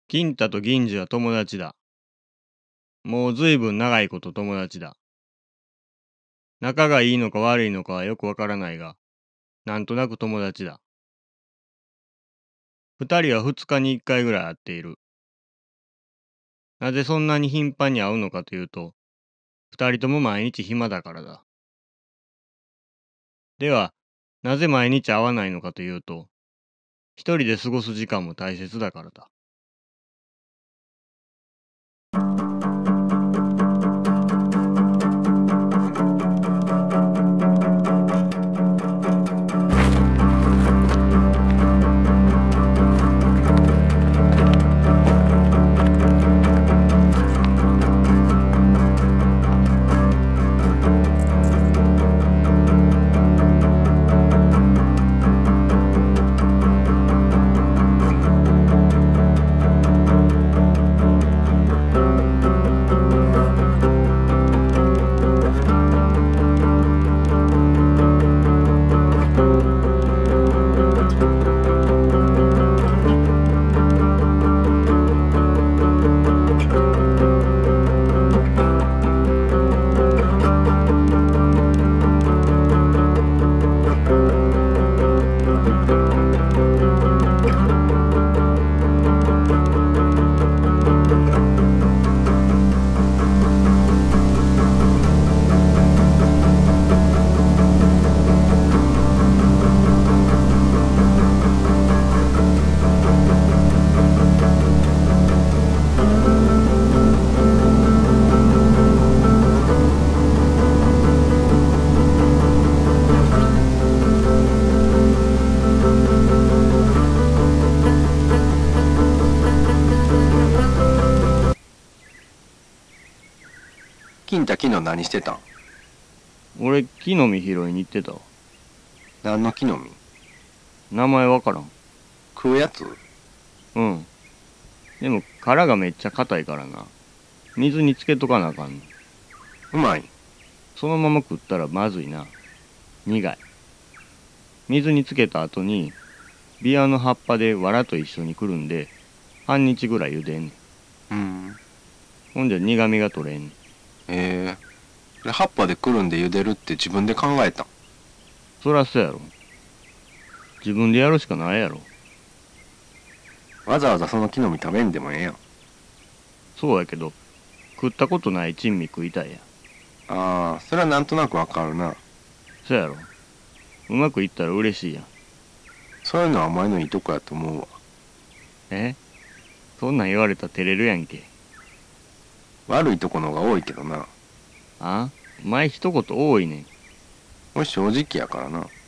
金太と銀次は友達だ。もうずいぶん長いこと友達だ。仲がいいのか悪いのかはよくわからないが、なんとなく友達だ。二人は二日に一回ぐらい会っている。なぜそんなに頻繁に会うのかというと、二人とも毎日暇だからだ。では、なぜ毎日会わないのかというと、一人で過ごす時間も大切だからだ。 金太昨日何してたん？ 俺、木の実拾いに行ってたわ。 何の木の実？ 名前わからん。 食うやつ？ うん。でも殻がめっちゃ硬いからな。水につけとかなあかんねん。 うまい。 そのまま食ったらまずいな。苦い。水につけた後に、ビワの葉っぱで藁と一緒にくるんで、半日ぐらい茹でんねん。ほんじゃ苦味が取れんねん。 で葉っぱでくるんで茹でるって自分で考えたん？ そらそうやろ。自分でやるしかないやろ。 わざわざその木の実食べんでもええやん。 そうやけど、食ったことない珍味食いたいやん。 ああ、それはなんとなくわかるな。 そうやろ。うまくいったら嬉しいやん。 そういうのはお前のいいとこやと思うわ。 え？そんなん言われたら照れるやんけ。 悪いとこの方が多いけどな。 あ？お前一言多いねん。 俺正直やからな。